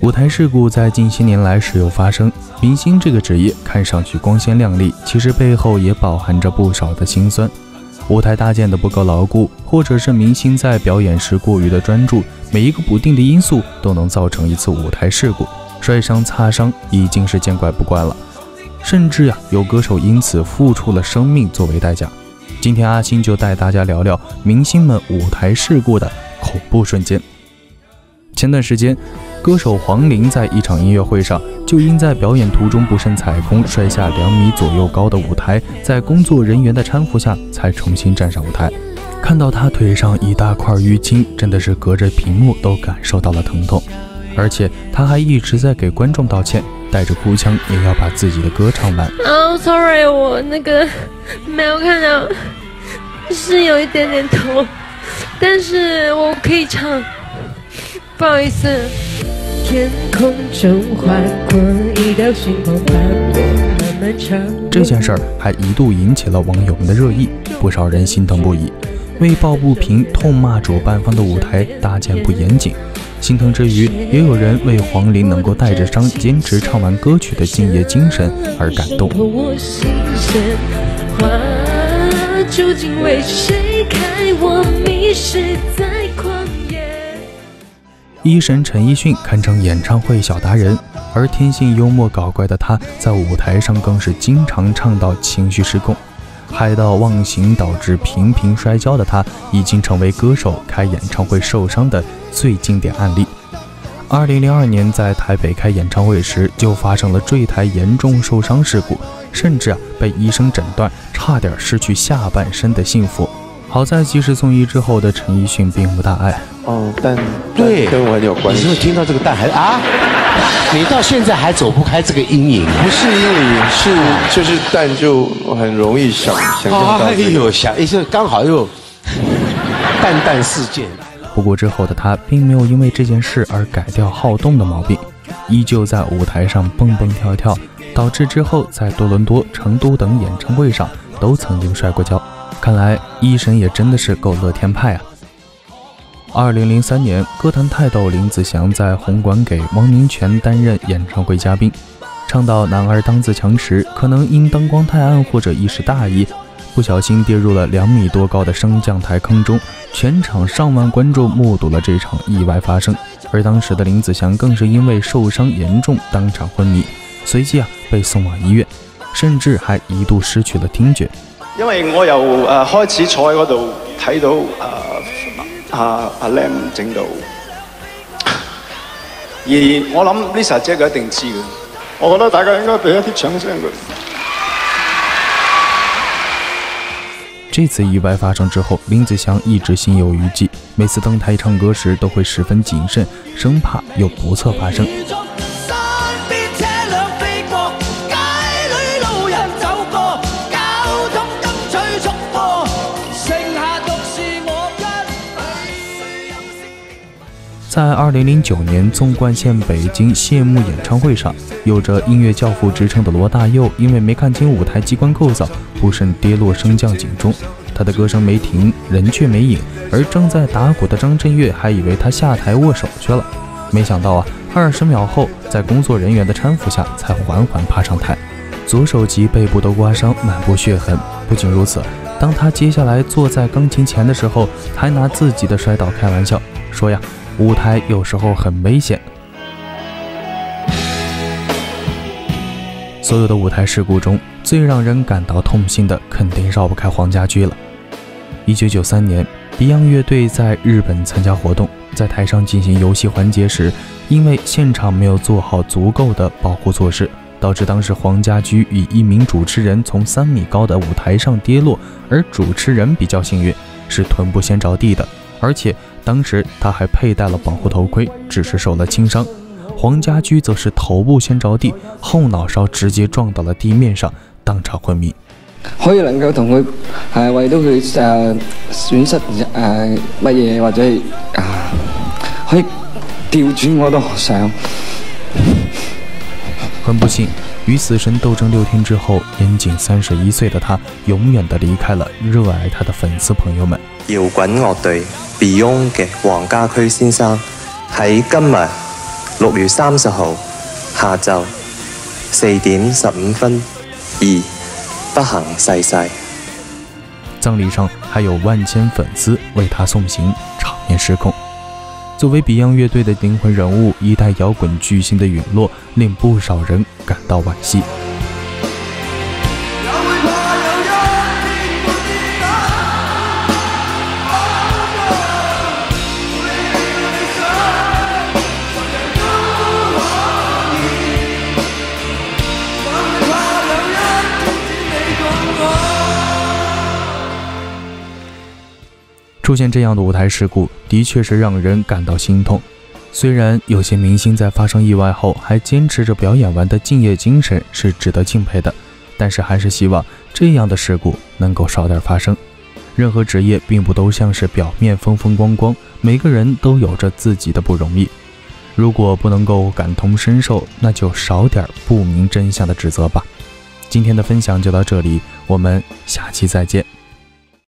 舞台事故在近些年来时有发生，明星这个职业看上去光鲜亮丽，其实背后也饱含着不少的辛酸。舞台搭建的不够牢固，或者是明星在表演时过于的专注，每一个不定的因素都能造成一次舞台事故，摔伤擦伤已经是见怪不怪了。甚至有歌手因此付出了生命作为代价。今天阿星就带大家聊聊明星们舞台事故的恐怖瞬间。前段时间，歌手黄龄在一场音乐会上，就因在表演途中不慎踩空，摔下2米左右高的舞台，在工作人员的搀扶下才重新站上舞台。看到他腿上一大块淤青，真的是隔着屏幕都感受到了疼痛。而且他还一直在给观众道歉，带着哭腔也要把自己的歌唱完。 sorry， 我没有看到，是有一点点痛，但是我可以唱，不好意思。天空中划过一道星光划过漫漫长路。 这件事儿还一度引起了网友们的热议，不少人心疼不已，为抱不平痛骂主办方的舞台搭建不严谨。心疼之余，也有人为黄龄能够带着伤坚持唱完歌曲的敬业精神而感动。 究竟为谁开？我迷失在旷野。 医神陈奕迅堪称演唱会小达人，而天性幽默搞怪的他，在舞台上更是经常唱到情绪失控，嗨到忘形导致频频摔跤的他，已经成为歌手开演唱会受伤的最经典案例。2002年在台北开演唱会时，就发生了坠台严重受伤事故，甚至被医生诊断差点失去下半身的幸福。好在及时送医之后的陈奕迅并无大碍。 但对跟我很有关系。 你是不是听到这个但还你到现在还走不开这个阴影？ 不是阴影，就是但就很容易想象到。 刚好又蛋事件。 不过之后的他并没有因为这件事而改掉好动的毛病，依旧在舞台上蹦蹦跳跳，导致之后在多伦多、成都等演唱会上都曾经摔过跤。看来医神也真的是够乐天派啊。2003年，歌坛泰斗林子祥在红馆给汪明荃担任演唱会嘉宾，唱到男儿当自强时，可能因灯光太暗或者一时大意，不小心跌入了2米多高的升降台坑中，全场上万观众目睹了这场意外发生，而当时的林子祥更是因为受伤严重当场昏迷，随即被送往医院，甚至还一度失去了听觉。 因為我由開始坐喺嗰度睇到阿 Lam 整到，而我諗 Lisa 姐佢一定知嘅，我覺得大家應該俾一啲掌聲佢。 這次意外發生之後，林子祥一直心有餘悸，每次登台唱歌時都會十分謹慎，生怕有不測發生。在2009年纵贯线北京谢幕演唱会上，有着音乐教父之称的罗大佑因为没看清舞台机关构造，不慎跌落升降井中，他的歌声没停，人却没影，而正在打鼓的张震岳还以为他下台握手去了，没想到20秒后，在工作人员的搀扶下才缓缓爬上台，左手及背部都刮伤，满布血痕。不仅如此，当他接下来坐在钢琴前的时候，还拿自己的摔倒开玩笑，说舞台有时候很危险。所有的舞台事故中，最让人感到痛心的肯定绕不开黄家驹了。1993年，Beyond 乐队在日本参加活动，在台上进行游戏环节时，因为现场没有做好足够的保护措施，导致当时黄家驹与一名主持人从3米高的舞台上跌落，而主持人比较幸运，是臀部先着地的，而且当时他还佩戴了保護頭盔，只是受了輕傷。黃家駒則是頭部先着地，後腦勺直接撞到了地面上，當場昏迷。 可以能夠同佢為到佢損失乜嘢，或者可以調轉我都想。 很不幸，與死神鬥爭6天之後，年僅31歲的他永遠地離開了熱愛他的粉絲朋友們。 搖滾樂隊 Beyond 嘅黃家駒先生喺今日 6月30號下晝4點15分，2不幸逝世。 葬礼上还有万千粉丝为他送行，场面失控。作为 Beyond 乐队的灵魂人物，一代摇滚巨星的陨落令不少人感到惋惜。出现这样的舞台事故，的确是让人感到心痛。虽然有些明星在发生意外后还坚持着表演完的敬业精神是值得敬佩的，但是还是希望这样的事故能够少点发生。任何职业并不都像是表面风风光光，每个人都有着自己的不容易。如果不能够感同身受，那就少点不明真相的指责吧。今天的分享就到这里，我们下期再见。